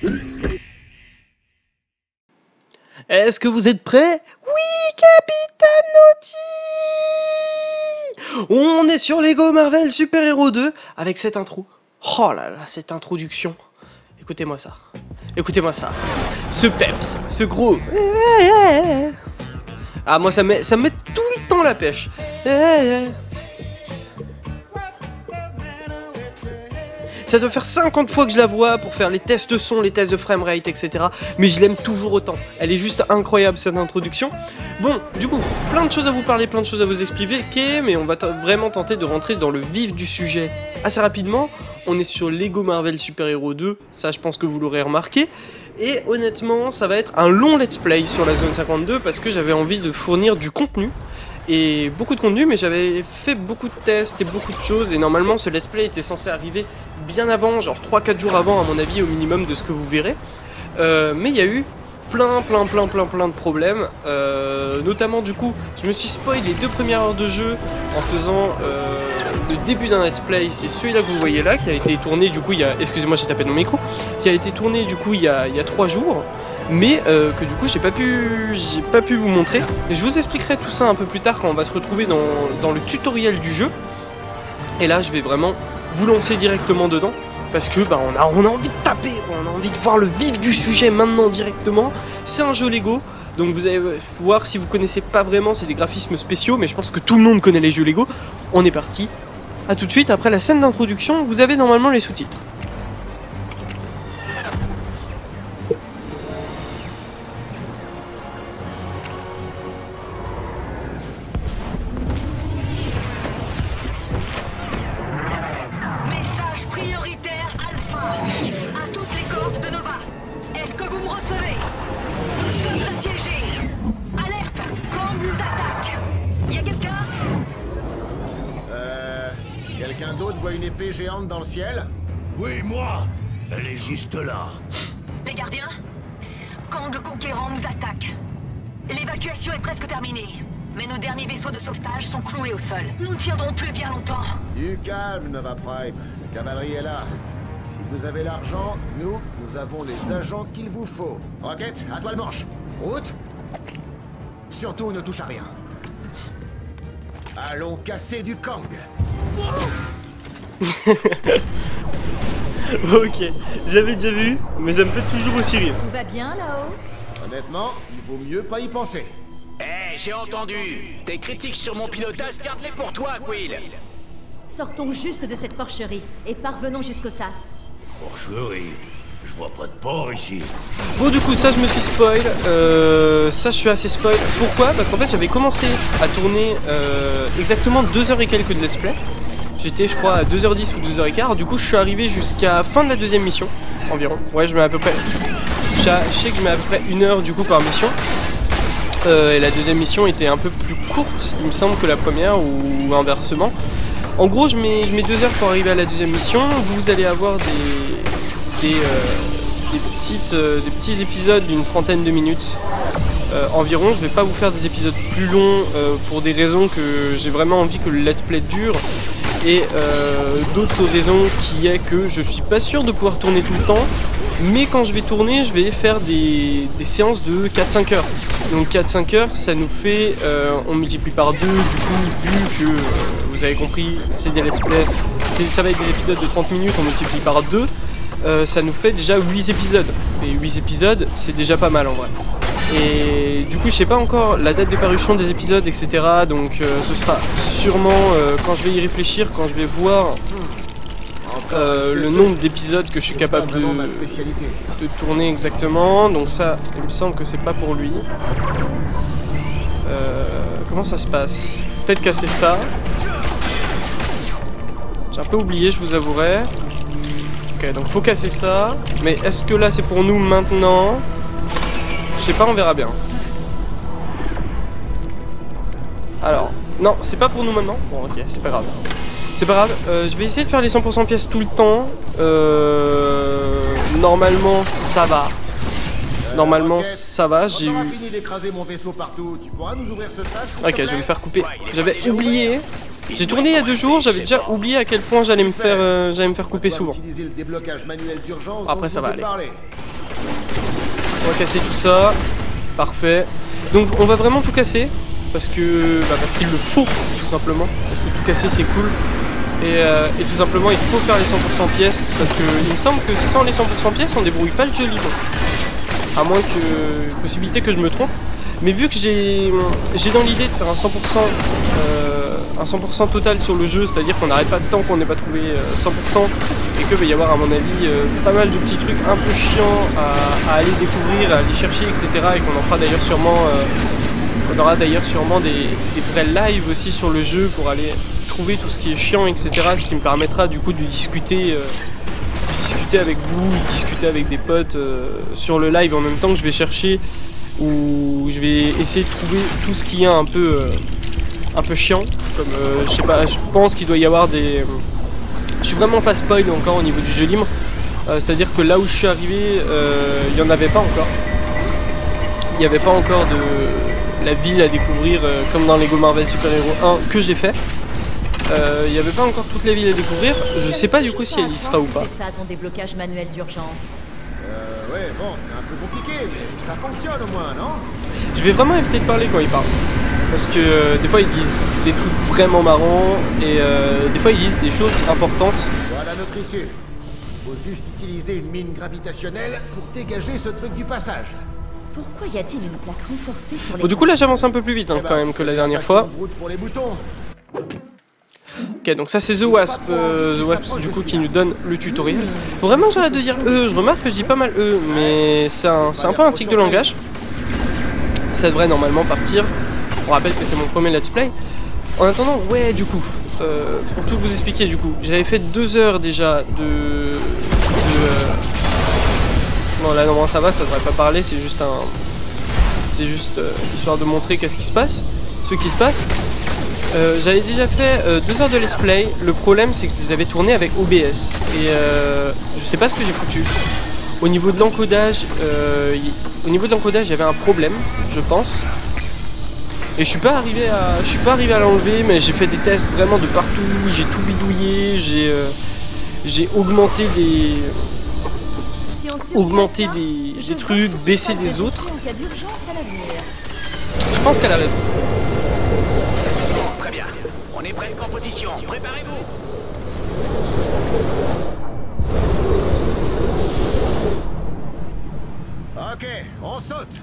Est-ce que vous êtes prêts? Oui, Capitaine Naughty. On est sur Lego Marvel Super Hero 2 avec cette intro. Oh là là, cette introduction. Écoutez-moi ça. Écoutez-moi ça. Ce peps, ce gros. Ah, moi ça me met tout le temps la pêche. Ça doit faire 50 fois que je la vois pour faire les tests de son, les tests de framerate, etc. Mais je l'aime toujours autant. Elle est juste incroyable cette introduction. Bon, du coup, plein de choses à vous parler, plein de choses à vous expliquer, mais on va vraiment tenter de rentrer dans le vif du sujet assez rapidement. On est sur Lego Marvel Super Hero 2, ça je pense que vous l'aurez remarqué. Et honnêtement, ça va être un long let's play sur la zone 52 parce que j'avais envie de fournir du contenu. Et beaucoup de contenu, mais j'avais fait beaucoup de tests et beaucoup de choses, et normalement ce let's play était censé arriver bien avant, genre 3-4 jours avant à mon avis au minimum de ce que vous verrez. Mais il y a eu plein de problèmes, notamment du coup je me suis spoil les 2 premières heures de jeu en faisant le début d'un let's play, c'est celui-là que vous voyez là, qui a été tourné du coup il y a, excusez-moi j'ai tapé dans mon micro, qui a été tourné du coup il y a 3 jours. Mais que du coup j'ai pas pu vous montrer. Et je vous expliquerai tout ça un peu plus tard quand on va se retrouver dans le tutoriel du jeu. Et là je vais vraiment vous lancer directement dedans. Parce que bah, on a envie de taper, on a envie de voir le vif du sujet maintenant directement. C'est un jeu Lego, donc vous allez voir si vous connaissez pas vraiment, c'est des graphismes spéciaux. Mais je pense que tout le monde connaît les jeux Lego. On est parti. A tout de suite, après la scène d'introduction, vous avez normalement les sous-titres. Quelqu'un d'autre voit une épée géante dans le ciel? Oui, moi! Elle est juste là. Les gardiens, Kang le Conquérant nous attaque. L'évacuation est presque terminée, mais nos derniers vaisseaux de sauvetage sont cloués au sol. Nous ne tiendrons plus bien longtemps. Du calme, Nova Prime. La cavalerie est là. Si vous avez l'argent, nous avons les agents qu'il vous faut. Rocket, à toi le manche. Route. Surtout, ne touche à rien. Allons casser du Kang. Ok, je l'avais déjà vu, mais ça me fait toujours aussi rire. Tout va bien là-haut? Honnêtement, il vaut mieux pas y penser. Eh, j'ai entendu. Tes critiques sur mon pilotage, garde-les pour toi, Quill. Sortons juste de cette porcherie et parvenons jusqu'au sas. Porcherie? Je vois pas de port ici. Bon, du coup, ça je me suis spoil. Ça je suis assez spoil. Pourquoi? Parce qu'en fait j'avais commencé à tourner exactement 2h et quelques de let's play. J'étais je crois à 2h10 ou 2h15. Du coup je suis arrivé jusqu'à fin de la deuxième mission environ. Ouais, je mets à peu près. Je sais que je mets à peu près 1 heure du coup par mission. Et la deuxième mission était un peu plus courte, il me semble, que la première, ou inversement. En gros je mets 2 heures pour arriver à la deuxième mission. Vous allez avoir des petits épisodes d'une trentaine de minutes environ. Je vais pas vous faire des épisodes plus longs pour des raisons que j'ai vraiment envie que le let's play dure, et d'autres raisons qui est que je suis pas sûr de pouvoir tourner tout le temps, mais quand je vais tourner je vais faire des séances de 4-5 heures. Donc 4-5 heures ça nous fait, on multiplie par 2 du coup, vu que vous avez compris c'est des let's play, ça va être des épisodes de 30 minutes, on multiplie par 2. Ça nous fait déjà 8 épisodes. Et 8 épisodes, c'est déjà pas mal en vrai. Et du coup, je sais pas encore la date de parution des épisodes, etc. Donc ce sera sûrement quand je vais y réfléchir, quand je vais voir le nombre d'épisodes que je suis capable de tourner exactement. Donc ça, il me semble que c'est pas pour lui. Comment ça se passe? Peut-être casser ça. J'ai un peu oublié, je vous avouerai. Ok, donc faut casser ça. Mais est-ce que là c'est pour nous maintenant? Je sais pas, on verra bien. Alors, non, c'est pas pour nous maintenant. Bon, ok, c'est pas grave. C'est pas grave, je vais essayer de faire les 100% pièces tout le temps. Normalement, ça va. Normalement, ça va, j'ai eu... fini d'écraser mon vaisseau partout. Tu pourras nous ouvrir ce sas? Ok, je vais me faire couper. J'avais oublié. J'ai tourné il y a 2 jours, j'avais déjà oublié à quel point j'allais me faire couper souvent. Après ça va aller. On va casser tout ça. Parfait. Donc on va vraiment tout casser. Parce que parce qu'il le faut, tout simplement. Parce que tout casser c'est cool. Et tout simplement il faut faire les 100% pièces. Parce que il me semble que sans les 100% pièces on débrouille pas le jeu libre. À moins que... possibilité que je me trompe. Mais vu que j'ai dans l'idée de faire un 100% total sur le jeu, c'est-à-dire qu'on n'arrête pas de temps qu'on n'ait pas trouvé 100% et que va y avoir à mon avis pas mal de petits trucs un peu chiants à aller découvrir, à aller chercher, etc. Et qu'on en fera d'ailleurs sûrement, on aura d'ailleurs sûrement des vrais lives aussi sur le jeu pour aller trouver tout ce qui est chiant, etc. Ce qui me permettra du coup de discuter avec vous, discuter avec des potes sur le live en même temps que je vais chercher, où je vais essayer de trouver tout ce qui est un peu chiant, comme je sais pas, je pense qu'il doit y avoir des... Je suis vraiment pas spoil encore au niveau du jeu libre, c'est à dire que là où je suis arrivé, il n'y en avait pas encore. Il n'y avait pas encore de la ville à découvrir comme dans Lego Marvel Super Hero 1 que j'ai fait. Il n'y avait pas encore toutes les villes à découvrir, je sais pas du coup si elle y sera ou pas. Ça à ton déblocage manuel d'urgence. Ouais, bon, c'est un peu compliqué, mais ça fonctionne au moins, non? Je vais vraiment éviter de parler quand ils parlent. Parce que des fois ils disent des trucs vraiment marrants et des fois ils disent des choses importantes. Voilà notre issue. Faut juste utiliser une mine gravitationnelle pour dégager ce truc du passage. Pourquoi y a-t-il une plaque renforcée sur les... Bon, du coup là j'avance un peu plus vite hein, quand même que la dernière fois. Pour les boutons. Ok, donc ça c'est The Wasp, du coup qui nous donne le tutoriel. Faut vraiment que j'arrête de dire je remarque que je dis pas mal mais c'est un peu un tic de langage. Ça devrait normalement partir. On rappelle que c'est mon premier let's play. En attendant, ouais du coup, pour tout vous expliquer du coup, j'avais fait 2 heures déjà Bon là normalement ça va, ça devrait pas parler, c'est juste histoire de montrer qu'est-ce qui se passe, ce qui se passe. J'avais déjà fait 2 heures de let's play. Le problème c'est que je les avais tournés avec OBS et je sais pas ce que j'ai foutu. Au niveau de l'encodage, il y avait un problème, je pense. Et je suis pas arrivé à l'enlever, mais j'ai fait des tests vraiment de partout. J'ai tout bidouillé, j'ai augmenté des trucs, baissé des autres. Je pense qu'elle a raison. Très bien. On est presque en position. Préparez-vous. Ok, on saute.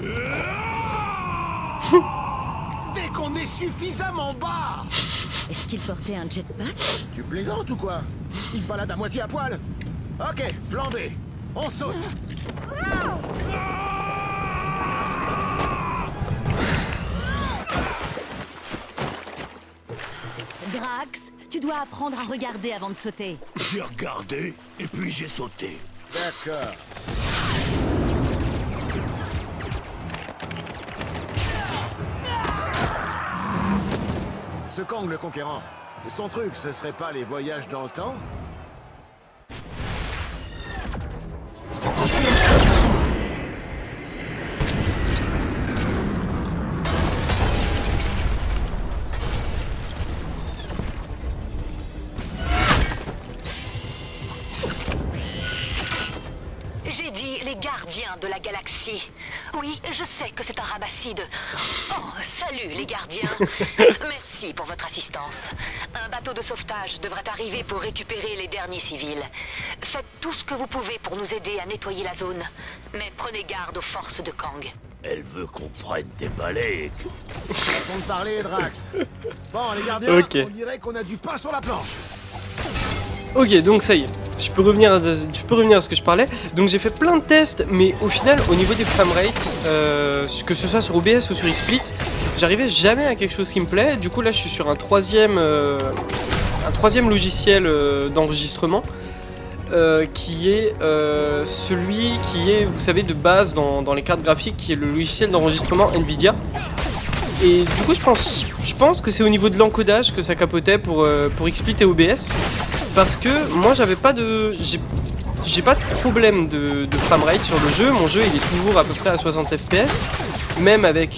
Dès qu'on est suffisamment bas. Est-ce qu'il portait un jetpack? Tu plaisantes ou quoi? Il se balade à moitié à poil. Ok, plan B. On saute. Drax, tu dois apprendre à regarder avant de sauter. J'ai regardé et puis j'ai sauté. D'accord. Ce Kang le Conquérant, son truc, ce serait pas les voyages dans le temps? J'ai dit les gardiens de la galaxie. Oui, je sais que c'est un rabasside. Oh, salut les gardiens. Merci pour votre assistance. Un bateau de sauvetage devrait arriver pour récupérer les derniers civils. Faites tout ce que vous pouvez pour nous aider à nettoyer la zone. Mais prenez garde aux forces de Kang. Elle veut qu'on prenne des balais. Façon de parler, Drax. Bon, les gardiens, okay. On dirait qu'on a du pain sur la planche. Ok, donc ça y est, je peux revenir à ce que je parlais. Donc j'ai fait plein de tests, mais au final, au niveau des framerate, que ce soit sur OBS ou sur XSplit, j'arrivais jamais à quelque chose qui me plaît. Du coup là, je suis sur un troisième logiciel d'enregistrement, qui est celui qui est, vous savez, de base dans les cartes graphiques, qui est le logiciel d'enregistrement Nvidia. Et du coup, je pense que c'est au niveau de l'encodage que ça capotait pour XSplit et OBS. Parce que moi j'avais pas de... J'ai pas de problème de framerate sur le jeu. Mon jeu il est toujours à peu près à 60 fps. Même avec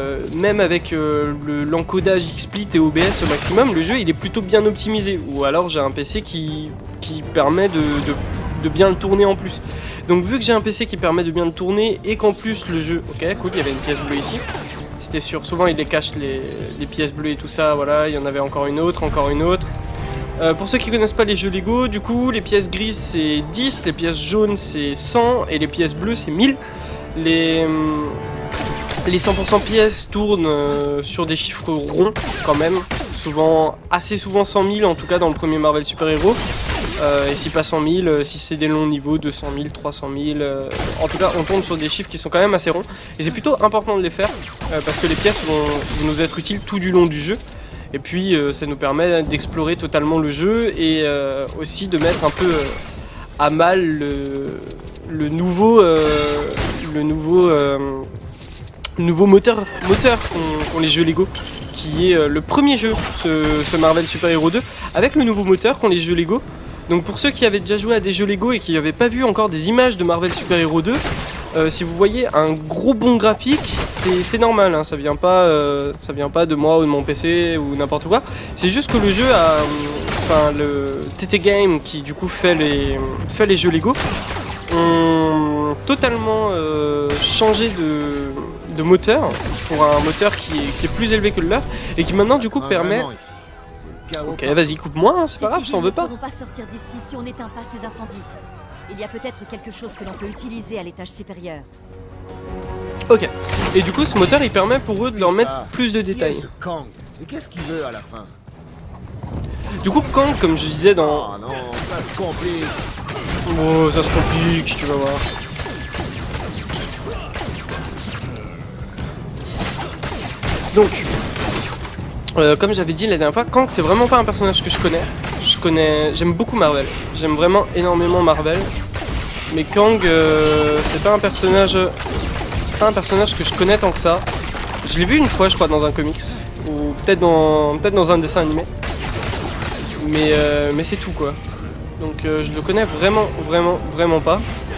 l'encodage XSplit et OBS au maximum, le jeu il est plutôt bien optimisé. Ou alors j'ai un PC qui permet de bien le tourner en plus. Donc vu que j'ai un PC qui permet de bien le tourner et qu'en plus le jeu... Ok, cool, il y avait une pièce bleue ici. C'était sûr, souvent il décache les pièces bleues et tout ça, voilà, il y en avait encore une autre, pour ceux qui connaissent pas les jeux Lego, du coup, les pièces grises c'est 10, les pièces jaunes c'est 100 et les pièces bleues c'est 1000. Les 100% pièces tournent sur des chiffres ronds quand même, assez souvent 100 000 en tout cas dans le premier Marvel Super Hero. Et si pas 100 000, si c'est des longs niveaux, 200 000, 300 000, en tout cas on tourne sur des chiffres qui sont quand même assez ronds. Et c'est plutôt important de les faire, parce que les pièces vont nous être utiles tout du long du jeu. Et puis ça nous permet d'explorer totalement le jeu et aussi de mettre un peu à mal le nouveau moteur qu'ont les jeux Lego, qui est le premier jeu, ce Marvel Super Hero 2, avec le nouveau moteur qu'ont les jeux Lego. Donc pour ceux qui avaient déjà joué à des jeux Lego et qui n'avaient pas vu encore des images de Marvel Super Hero 2, si vous voyez un gros bond graphique, c'est normal, hein, ça vient pas de moi ou de mon PC ou n'importe quoi. C'est juste que le jeu a, le TT Game qui du coup fait les jeux Lego, ont totalement changé de moteur pour un moteur qui est plus élevé que le leur et qui maintenant du coup permet... Ok, vas-y, coupe-moi, hein, c'est pas grave, je t'en veux pas. Nous ne pouvons pas sortir d'ici si on n'éteint pas ces incendies. Il y a peut-être quelque chose que l'on peut utiliser à l'étage supérieur. Ok, et du coup ce moteur il permet pour eux de leur mettre plus de détails. Kang, et qu'est-ce qu'il veut à la fin? Du coup Kang, comme je disais dans... Oh non, ça se complique. Oh, ça se complique, tu vas voir. Donc, comme j'avais dit la dernière fois, Kang c'est vraiment pas un personnage que je connais. J'aime beaucoup Marvel. J'aime vraiment énormément Marvel. Mais Kang, c'est pas un personnage que je connais tant que ça. Je l'ai vu une fois, je crois, dans un comics ou peut-être dans un dessin animé. Mais c'est tout quoi. Donc je le connais vraiment pas.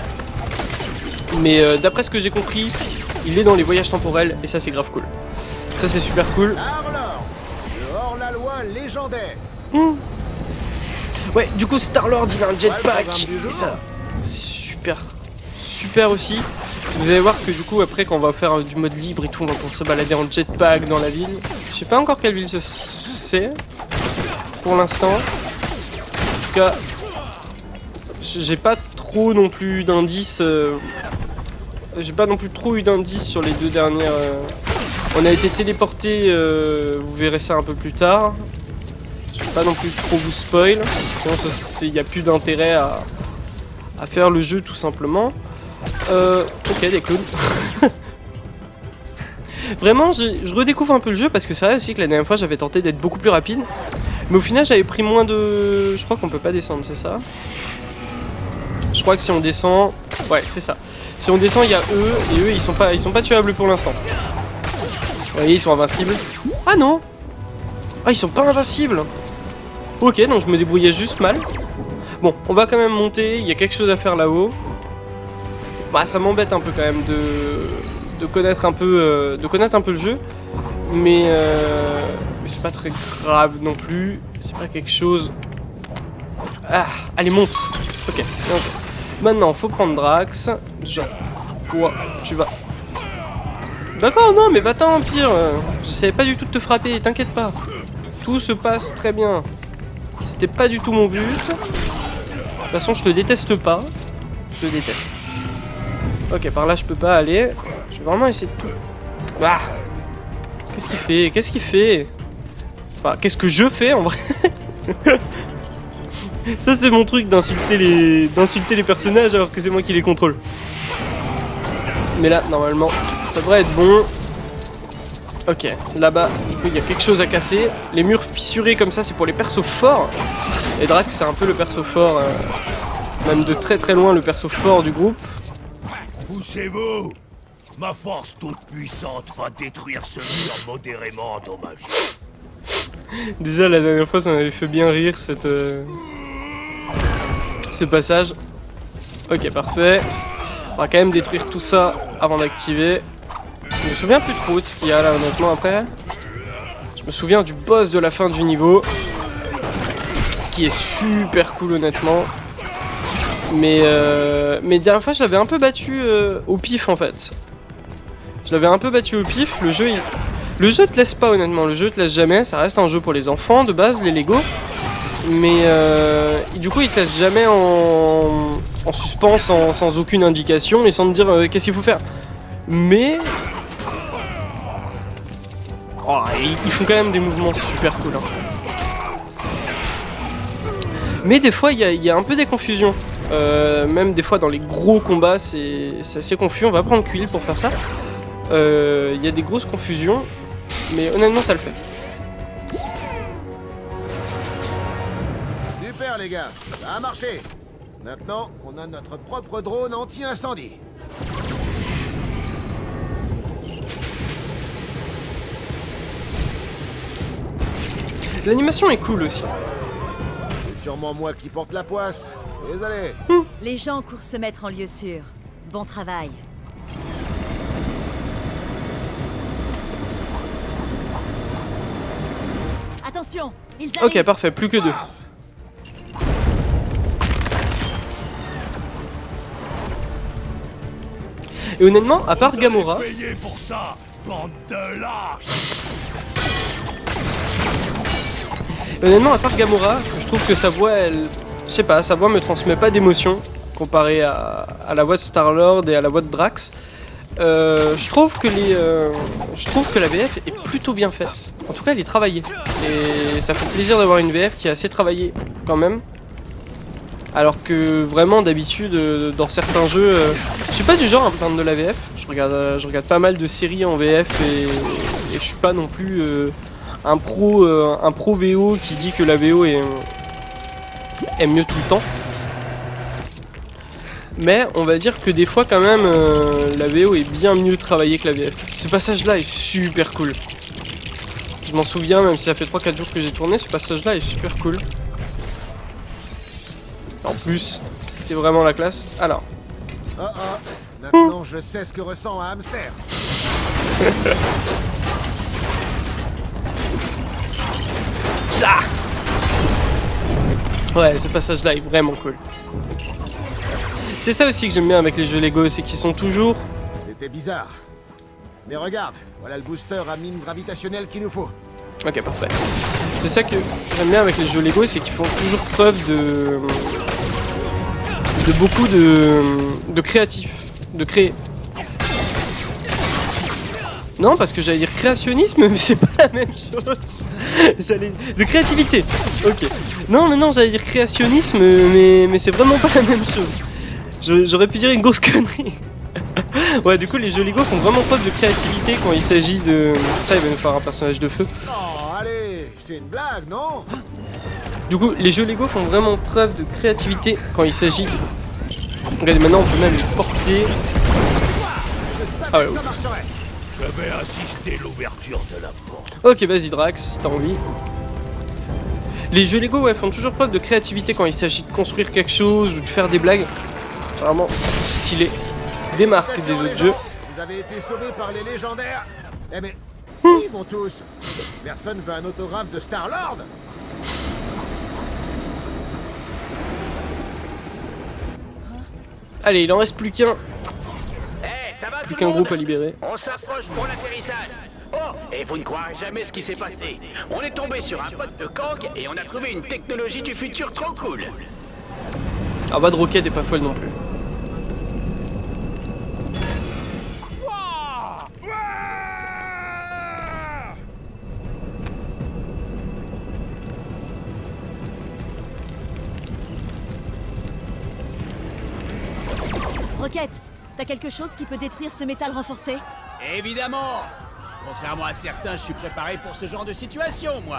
Mais d'après ce que j'ai compris, il est dans les voyages temporels et ça c'est grave cool. Ça c'est super cool. Le hors-la-loi légendaire. Ouais, du coup Star-Lord il a un jetpack et ça c'est super aussi. Vous allez voir que du coup après quand on va faire du mode libre et tout, on va pouvoir se balader en jetpack dans la ville. Je sais pas encore quelle ville c'est pour l'instant. En tout cas, j'ai pas trop non plus d'indices. J'ai pas non plus trop eu d'indices sur les deux dernières. On a été téléporté, vous verrez ça un peu plus tard. Je vais pas non plus trop vous spoil, sinon il n'y a plus d'intérêt à faire le jeu tout simplement. Ok, des clowns. Vraiment, je redécouvre un peu le jeu parce que c'est vrai aussi que la dernière fois j'avais tenté d'être beaucoup plus rapide. Mais au final j'avais pris moins de... Je crois qu'on peut pas descendre, c'est ça? Je crois que si on descend... Ouais, c'est ça. Si on descend, il y a eux, et eux ils sont pas tuables pour l'instant. Vous voyez, ils sont invincibles. Ah non! Ah, ils sont pas invincibles! Ok, donc je me débrouillais juste mal. Bon, on va quand même monter, il y a quelque chose à faire là-haut. Bah, ça m'embête un peu quand même de connaître un peu le jeu. Mais c'est pas très grave non plus. C'est pas quelque chose... Ah, allez, monte! Ok, maintenant, faut prendre Drax. Genre, quoi, tu vas... D'accord, non, mais va-t'en, pire. Je savais pas du tout de te frapper, t'inquiète pas. Tout se passe très bien. C'était pas du tout mon but. De toute façon, je te déteste pas. Je te déteste. Ok, par là, je peux pas aller. Je vais vraiment essayer de tout... Ah! Qu'est-ce qu'il fait? Qu'est-ce qu'il fait? Enfin, qu'est-ce que je fais, en vrai? Ça, c'est mon truc d'insulter les personnages alors que c'est moi qui les contrôle. Mais là, normalement... Ça devrait être bon. Ok, là-bas, il y a quelque chose à casser. Les murs fissurés comme ça, c'est pour les persos forts. Et Drax, c'est un peu le perso fort, même de très loin le perso fort du groupe. Poussez-vous! Ma force toute puissante va détruire ce mur modérément endommagé. Déjà, la dernière fois, ça m'avait fait bien rire ce passage. Ok, parfait. On va quand même détruire tout ça avant d'activer. Je me souviens plus trop de ce qu'il y a là honnêtement après. Je me souviens du boss de la fin du niveau. Qui est super cool honnêtement. Mais dernière fois je l'avais un peu battu au pif en fait. Je l'avais un peu battu au pif, le jeu te laisse pas honnêtement, le jeu te laisse jamais, ça reste un jeu pour les enfants de base, les Lego. Mais du coup il te laisse jamais en suspens sans aucune indication et sans te dire qu'est-ce qu'il faut faire. Mais... Oh, ils font quand même des mouvements super cool. Hein. Mais des fois il y a un peu des confusions. Même des fois dans les gros combats c'est assez confus, on va prendre Quill pour faire ça. Il y a des grosses confusions, mais honnêtement ça le fait. Super les gars, ça a marché. Maintenant, on a notre propre drone anti-incendie. L'animation est cool aussi. C'est sûrement moi qui porte la poisse. Désolé. Les gens courent se mettre en lieu sûr. Bon travail. Attention, ils arrivent. Ok, parfait, plus que 2. Et honnêtement, à part Gamora... Pour ça, bande de lâches. Honnêtement, à part Gamora, je trouve que sa voix, elle... Je sais pas, sa voix me transmet pas d'émotion comparé à la voix de Star-Lord et à la voix de Drax. Je trouve que la VF est plutôt bien faite. En tout cas, elle est travaillée. Et ça fait plaisir d'avoir une VF qui est assez travaillée quand même. Alors que vraiment d'habitude dans certains jeux, je suis pas du genre à me plaindre de la VF. Je regarde pas mal de séries en VF et je suis pas non plus un pro VO qui dit que la VO est mieux tout le temps. Mais on va dire que des fois quand même la VO est bien mieux travaillée que la VF. Ce passage là est super cool. Je m'en souviens même si ça fait 3-4 jours que j'ai tourné, ce passage là est super cool. En plus, c'est vraiment la classe. Alors. Oh oh, maintenant je sais ce que ressent un hamster. Ça. Ouais, ce passage là est vraiment cool. C'est ça aussi que j'aime bien avec les jeux Lego, c'est qu'ils sont toujours... C'était bizarre. Mais regarde, voilà le booster à mine gravitationnelle qu'il nous faut. Ok, parfait. C'est ça que j'aime bien avec les jeux Lego, c'est qu'ils font toujours preuve de beaucoup de créatif, de créer. Non, parce que j'allais dire créationnisme, mais c'est pas la même chose. De créativité. Ok. Non, mais non, j'allais dire créationnisme, mais c'est vraiment pas la même chose. J'aurais pu dire une grosse connerie. Ouais, du coup, les jeux Lego font vraiment preuve de créativité quand il s'agit de... Ça, il va nous faire un personnage de feu. Oh, allez, c'est une blague, non? Du coup, les jeux Lego font vraiment preuve de créativité quand il s'agit de... Regardez, maintenant, on peut même les porter. Ah ouais, ça marcherait. Je vais assister l'ouverture de la porte. Ok, vas-y Drax, si t'as envie. Les jeux Lego, ouais, font toujours preuve de créativité quand il s'agit de construire quelque chose ou de faire des blagues. Vraiment stylé. Démarque des autres jeux. Vous avez été sauvés par les légendaires. Eh mais, ils vont tous. Personne veut un autographe de Star-Lord. Allez, il en reste plus qu'un. Ça va, Plus tout qu'un le monde? groupe à libérer. On s'approche pour l'atterrissage. Oh, et vous ne croirez jamais ce qui s'est passé. On est tombé sur un pote de Kang et on a trouvé une technologie du futur trop cool. Ah bah de roquette et pas folle non plus. Roquette, t'as quelque chose qui peut détruire ce métal renforcé? Évidemment. Contrairement à certains, je suis préparé pour ce genre de situation, moi.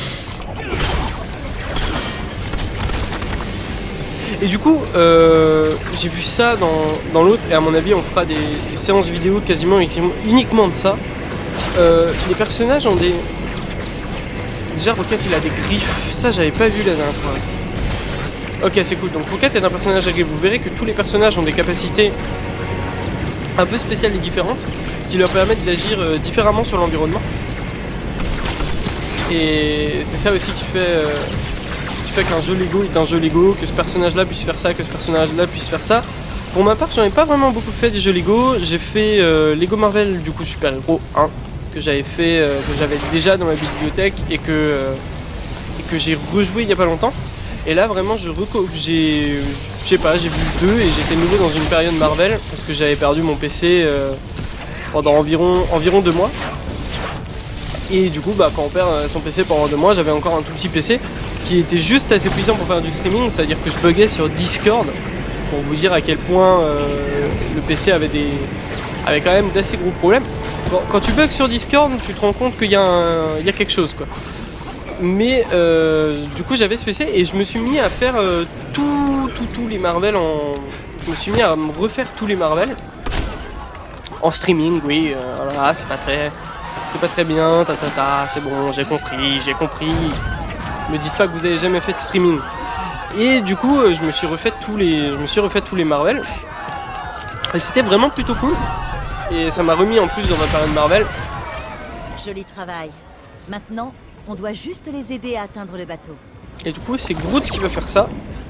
Et du coup, j'ai vu ça dans l'autre, et à mon avis on fera des séances vidéo quasiment uniquement de ça. Les personnages ont des... Déjà Rocket il a des griffes, ça j'avais pas vu la dernière fois. Ok, c'est cool, donc Rocket est un personnage à griffes. Vous verrez que tous les personnages ont des capacités un peu spéciales et différentes qui leur permettent d'agir différemment sur l'environnement. Et c'est ça aussi qui fait fait qu'un jeu Lego est un jeu Lego, que ce personnage là puisse faire ça, que ce personnage là puisse faire ça. Pour ma part, j'en ai pas vraiment beaucoup fait des jeux Lego. J'ai fait Lego Marvel du coup Super Hero 1 que j'avais fait, que j'avais déjà dans ma bibliothèque et que j'ai rejoué il y a pas longtemps. Et là vraiment je sais pas, j'ai vu le 2 et j'étais nouveau dans une période Marvel parce que j'avais perdu mon PC pendant environ 2 mois. Et du coup bah quand on perd son PC pendant 2 mois, j'avais encore un tout petit PC qui était juste assez puissant pour faire du streaming, c'est-à-dire que je buguais sur Discord pour vous dire à quel point le PC avait quand même d'assez gros problèmes. Bon, quand tu bugs sur Discord, tu te rends compte qu'il y a quelque chose quoi. Mais du coup j'avais ce PC et je me suis mis à faire tous les Marvel je me suis mis à me refaire tous les Marvel en streaming, oui, voilà, c'est pas très bien, c'est bon, j'ai compris. Me dites pas que vous avez jamais fait de streaming. Et du coup je me suis refait tous les Marvel. Et c'était vraiment plutôt cool. Et ça m'a remis en plus dans ma période Marvel. Joli travail. Maintenant, on doit juste les aider à atteindre le bateau. Et du coup c'est Groot qui va faire ça.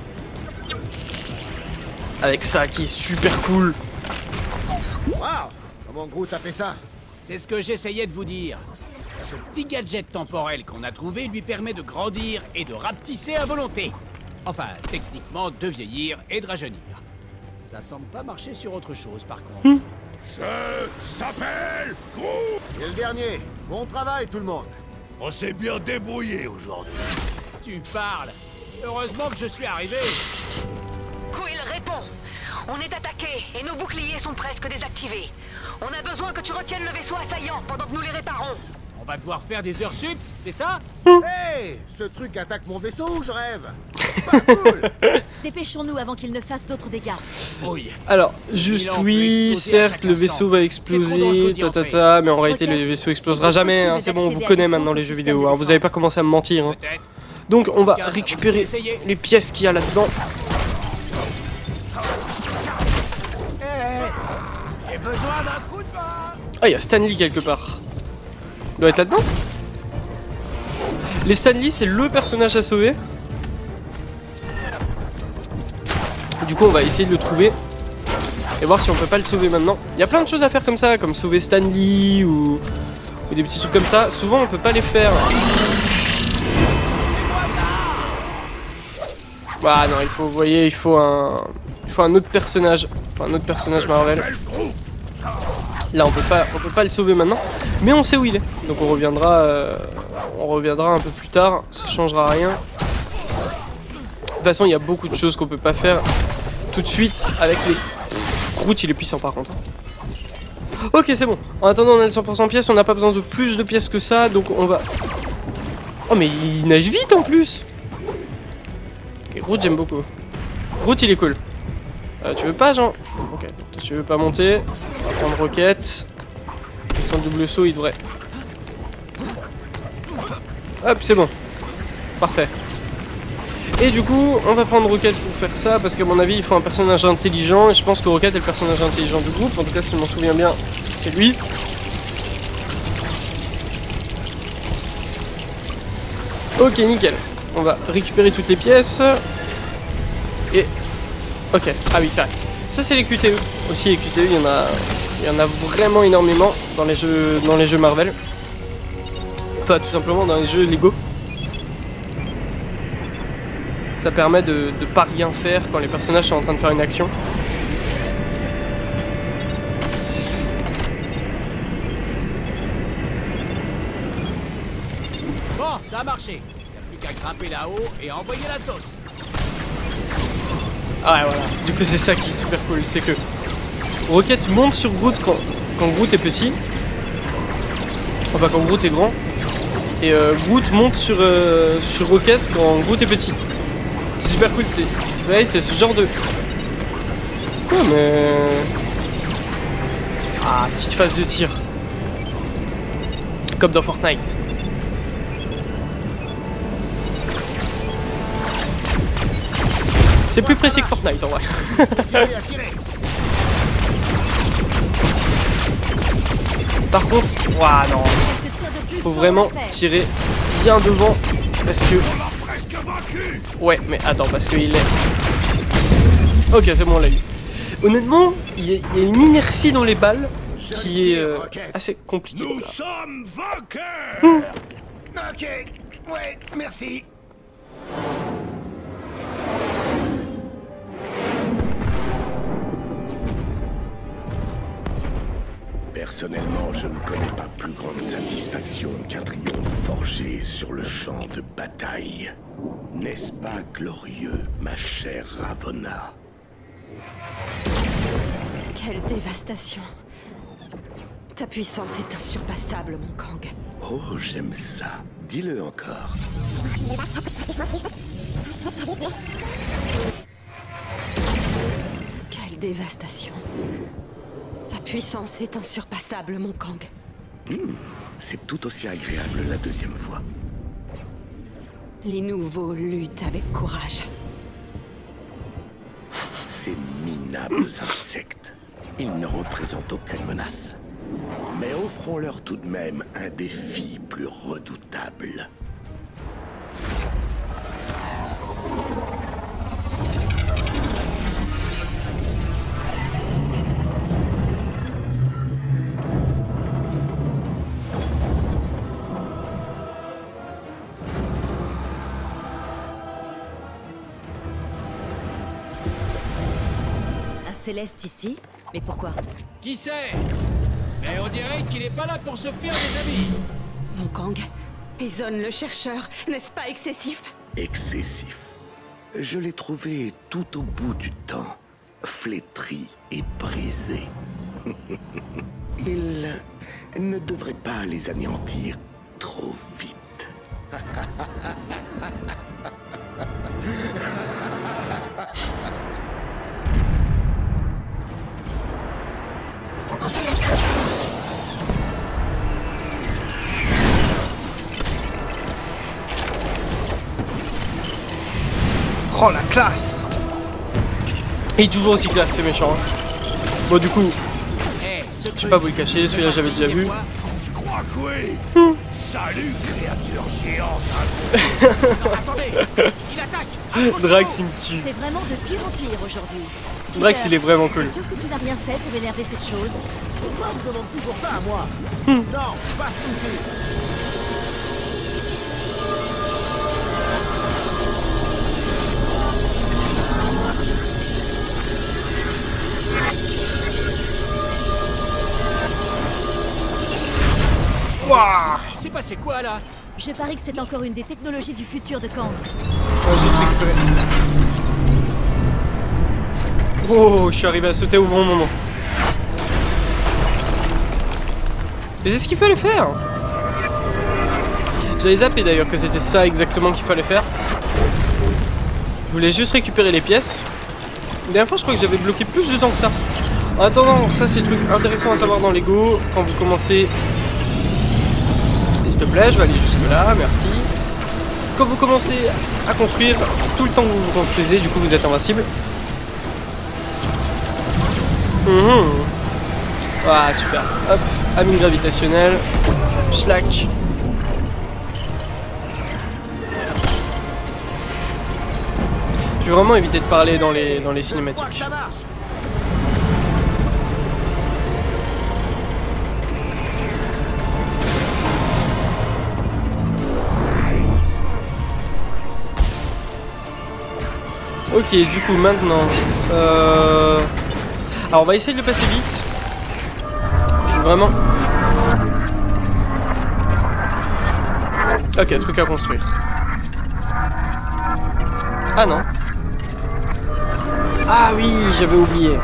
Avec ça qui est super cool. Waouh! Comment Groot a fait ça? C'est ce que j'essayais de vous dire. Ce petit gadget temporel qu'on a trouvé lui permet de grandir et de rapetisser à volonté. Enfin, techniquement, de vieillir et de rajeunir. Ça semble pas marcher sur autre chose, par contre. Je s'appelle Groot. Et le dernier. Bon travail tout le monde. On s'est bien débrouillé aujourd'hui. Tu parles. Heureusement que je suis arrivé. Quill, réponds. On est attaqué et nos boucliers sont presque désactivés. On a besoin que tu retiennes le vaisseau assaillant pendant que nous les réparons. On va devoir faire des heures sup, c'est ça? Hey! Ce truc attaque mon vaisseau ou je rêve? Pas cool! Dépêchons-nous avant qu'il ne fasse d'autres dégâts. Oui. Alors, juste oui, certes, le vaisseau va exploser, mais en réalité, le vaisseau explosera jamais. Hein, c'est bon, on vous connaît maintenant les jeux vidéo. Hein, vous avez pas commencé à me mentir. Hein. Peut-être. Donc, on va récupérer les pièces qu'il y a là-dedans. J'ai besoin d'un coup de main. Ah, il y a Stanley quelque part. Il doit être là-dedans. Les Stanley, c'est le personnage à sauver. Du coup, on va essayer de le trouver et voir si on peut pas le sauver maintenant. Il y a plein de choses à faire comme ça, comme sauver Stanley ou des petits trucs comme ça. Souvent, on peut pas les faire. Ah non, vous voyez, il faut un autre personnage, Marvel. Là, on peut pas le sauver maintenant, mais on sait où il est. Donc on reviendra un peu plus tard. Ça changera rien. De toute façon, il y a beaucoup de choses qu'on peut pas faire tout de suite avec les. Groot, il est puissant par contre. Ok, c'est bon. En attendant, on a le 100% pièces. On n'a pas besoin de plus de pièces que ça, donc on va. Oh, mais il nage vite en plus. Ok, Groot, j'aime beaucoup. Groot, il est cool. Tu veux pas, Jean? Ok, toi, tu veux pas monter. On va prendre Rocket. Avec son double saut, il devrait. Hop, c'est bon. Parfait. Et du coup, on va prendre Rocket pour faire ça, parce qu'à mon avis, il faut un personnage intelligent. Et je pense que Rocket est le personnage intelligent du groupe. En tout cas, si je m'en souviens bien, c'est lui. Ok, nickel. On va récupérer toutes les pièces. Et... Ok, ah oui, c'est vrai. Ça, c'est les QTE. Aussi, les QTE, il y en a vraiment énormément dans les jeux Marvel. Enfin, tout simplement dans les jeux Lego. Ça permet de pas rien faire quand les personnages sont en train de faire une action. Bon, ça a marché. Il n'y a plus qu'à grimper là-haut et envoyer la sauce. Ah ouais, voilà. Du coup, c'est ça qui est super cool, c'est que Rocket monte sur Groot quand Groot est petit. Enfin, quand Groot est grand. Et Groot monte sur Rocket quand Groot est petit. C'est super cool, c'est ce genre de... Oh, mais... Ah, petite phase de tir. Comme dans Fortnite. C'est plus précis que Fortnite en vrai. Par contre, ouah non. Faut vraiment tirer bien devant parce que vaincu. Ouais, mais attends, parce qu'il est... Ok, c'est bon, on l'a eu. Honnêtement, il y a une inertie dans les balles qui est assez compliquée. Nous Là. sommes vainqueurs. Ok, ouais, merci. Personnellement, je ne connais pas plus grande satisfaction qu'un triomphe forgé sur le champ de bataille. N'est-ce pas glorieux, ma chère Ravonna? Quelle dévastation. Ta puissance est insurpassable, mon Kang. Oh, j'aime ça. Dis-le encore. Quelle dévastation. Ta puissance est insurpassable, mon Kang. C'est tout aussi agréable la deuxième fois. Les nouveaux luttent avec courage. Ces minables insectes, ils ne représentent aucune menace. Mais offrons-leur tout de même un défi plus redoutable. Un Céleste ici? Mais pourquoi? Qui sait? Mais on dirait qu'il est pas là pour se faire des amis. Mon Kang, Eson le chercheur, n'est-ce pas excessif? Excessif. Je l'ai trouvé tout au bout du temps, flétri et brisé. Il ne devrait pas les anéantir trop vite. Oh la classe! Et toujours aussi classe, c'est méchant. Hein. Bon, du coup, je vais pas vous le cacher, celui-là j'avais déjà vu. Je crois que oui. Salut, créature géante. Attendez, il attaque. Drax il me tue. C'est vraiment de pire en pire aujourd'hui. Drax il est vraiment cool. T'es sûr que tu n'as rien fait pour énerver cette chose? Pourquoi on me demande toujours ça à moi? Non, pas ce coup-ci. Wouah! C'est passé quoi là? Je parie que c'est encore une des technologies du futur de Kang. Oh, j'ai récupéré. Oh, je suis arrivé à sauter au bon moment. Mais c'est ce qu'il fallait faire. J'avais zappé d'ailleurs que c'était ça exactement qu'il fallait faire. Je voulais juste récupérer les pièces. La dernière fois, je crois que j'avais bloqué plus de temps que ça. En attendant, ça c'est le truc intéressant à savoir dans Lego. Quand vous commencez... S'il te plaît, je vais aller jusque là, merci. Quand vous commencez à construire, tout le temps que vous vous construisez, du coup vous êtes invincible. Ah super. Hop, amine gravitationnelle. Schlack. Je vais vraiment éviter de parler dans les Je crois que cinématiques. ça marche. Ok, du coup maintenant... Alors on va essayer de le passer vite. Vraiment... Ok, truc à construire. Ah non. Ah oui, j'avais oublié.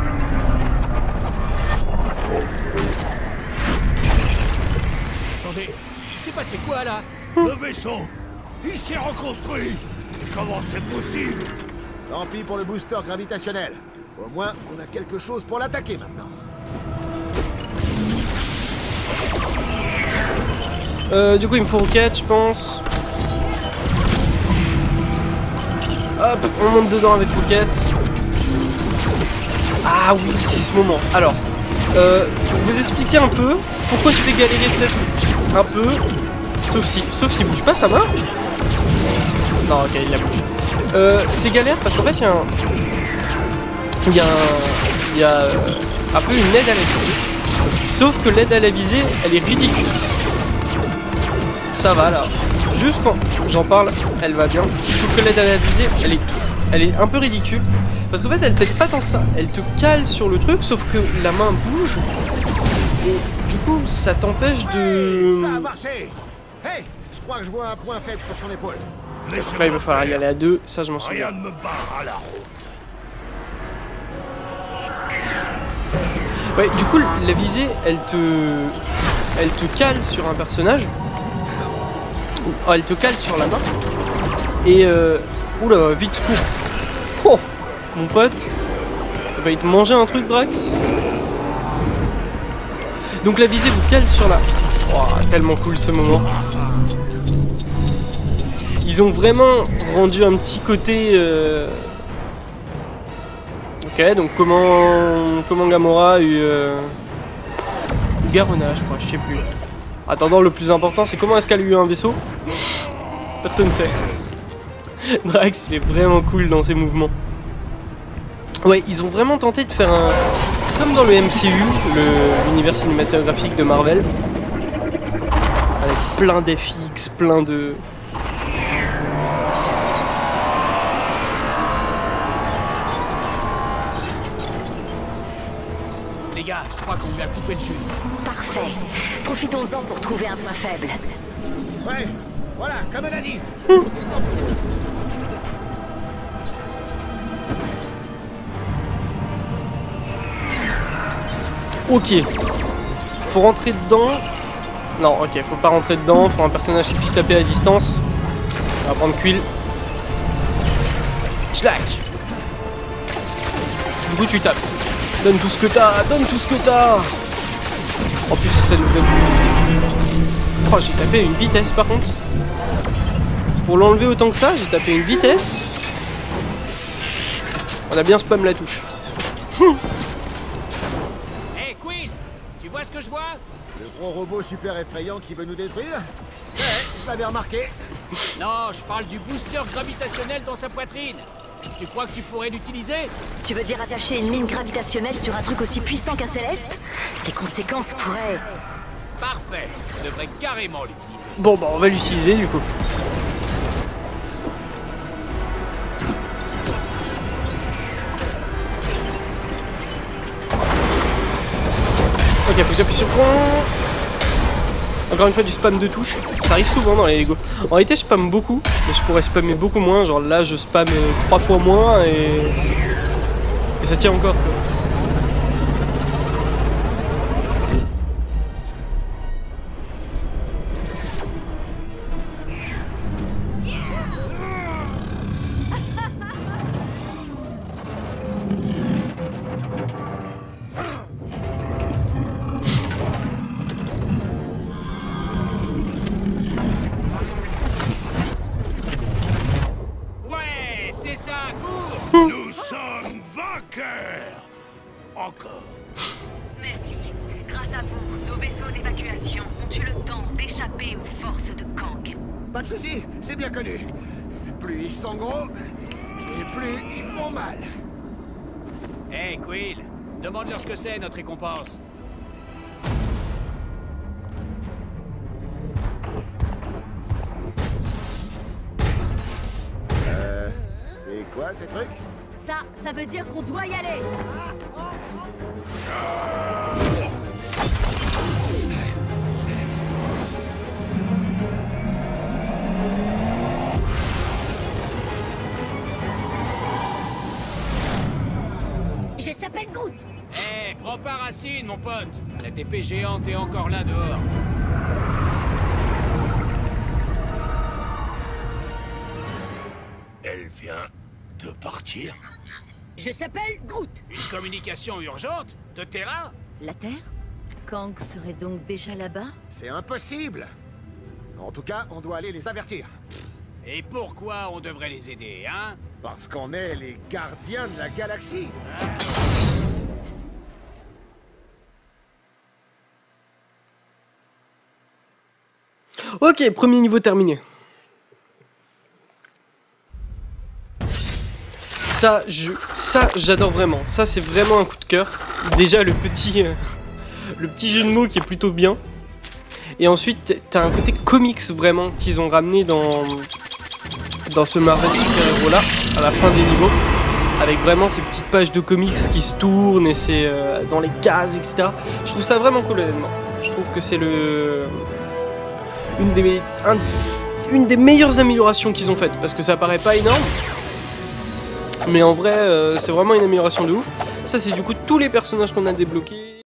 Attendez, il s'est passé quoi là? Le vaisseau, il s'est reconstruit. Comment c'est possible? Tant pis pour le booster gravitationnel. Au moins, on a quelque chose pour l'attaquer maintenant. Du coup il me faut roquette, je pense. Hop, on monte dedans avec roquette. Ah oui, c'est ce moment. Alors, vous expliquer un peu pourquoi je vais galérer peut-être un peu. Sauf si bouge pas, ça va. Non, ok, il la bouge. C'est galère parce qu'en fait, il y a un peu une aide à la visée. Sauf que l'aide à la visée, elle est ridicule. Ça va là. Juste quand j'en parle, elle va bien. Sauf que l'aide à la visée, elle est un peu ridicule. Parce qu'en fait, elle t'aide pas tant que ça. Elle te cale sur le truc, sauf que la main bouge. Et du coup, ça t'empêche de... Ça a marché. Hey, je crois que je vois un point faible sur son épaule. Après, il va falloir y aller à deux. Ça, je m'en souviens. Rien ne me barre à la route. Ouais, du coup, la visée, elle te cale sur un personnage. Oh, elle te cale sur la main. Et oula, vite cours. Oh, mon pote, t'as failli te manger un truc, Drax. Donc la visée vous cale sur la... Oh, tellement cool ce moment. Ils ont vraiment rendu un petit côté... Ok, donc comment Gamora a eu... Garona, je crois, je sais plus. Attendant, le plus important, c'est comment est-ce qu'elle a eu un vaisseau? Personne ne sait. Drax, il est vraiment cool dans ses mouvements. Ouais, ils ont vraiment tenté de faire un... Comme dans le MCU, l'univers cinématographique de Marvel. Avec plein d'FX, plein de... Les gars, je crois qu'on lui a coupé le jus. Parfait. Profitons-en pour trouver un point faible. Ouais, voilà, comme elle a dit. Ok. Faut rentrer dedans. Non, ok, faut pas rentrer dedans. Faut un personnage qui puisse taper à distance. On va prendre Quill. Schlack. Du coup, tu tapes. Donne tout ce que t'as, donne tout ce que t'as. En plus, ça nous donne... Oh, j'ai tapé une vitesse par contre. Pour l'enlever autant que ça, j'ai tapé une vitesse. On a bien spam la touche. Hey Quill, tu vois ce que je vois? Le gros robot super effrayant qui veut nous détruire? Ouais, je l'avais remarqué. Non, je parle du booster gravitationnel dans sa poitrine. Tu crois que tu pourrais l'utiliser? Tu veux dire attacher une mine gravitationnelle sur un truc aussi puissant qu'un Céleste? Les conséquences pourraient... Parfait, on devrait carrément l'utiliser. Bon, bah, on va l'utiliser du coup. Ok, faut que j'appuie sur rond. Encore une fois du spam de touche, ça arrive souvent dans les Lego. En réalité je spam beaucoup, mais je pourrais spammer beaucoup moins, genre là je spam 3 fois moins et ça tient encore quoi. Nous sommes vainqueurs! Encore. Merci. Grâce à vous, nos vaisseaux d'évacuation ont eu le temps d'échapper aux forces de Kang. Pas de soucis, c'est bien connu. Plus ils sont gros, et plus ils font mal. Hey Quill, demande-leur ce que c'est notre récompense. C'est quoi ces trucs? Ça veut dire qu'on doit y aller. Je s'appelle Groot. Hey, prends pas racine, mon pote. Cette épée géante est encore là dehors. Elle vient de partir? Je s'appelle Groot. Une communication urgente? De terrain? La Terre? Kang serait donc déjà là-bas? C'est impossible. En tout cas, on doit aller les avertir. Et pourquoi on devrait les aider, hein? Parce qu'on est les gardiens de la galaxie. Ok, premier niveau terminé. Ça, j'adore vraiment. Ça, c'est vraiment un coup de cœur. Déjà, le petit jeu de mots qui est plutôt bien. Et ensuite, t'as un côté comics vraiment qu'ils ont ramené dans ce Marvel Super Hero là, à la fin des niveaux. Avec vraiment ces petites pages de comics qui se tournent et c'est dans les cases, etc. Je trouve ça vraiment cool honnêtement. Je trouve que c'est une des meilleures améliorations qu'ils ont faites. Parce que ça paraît pas énorme. Mais en vrai, c'est vraiment une amélioration de ouf. Ça, c'est du coup tous les personnages qu'on a débloqués.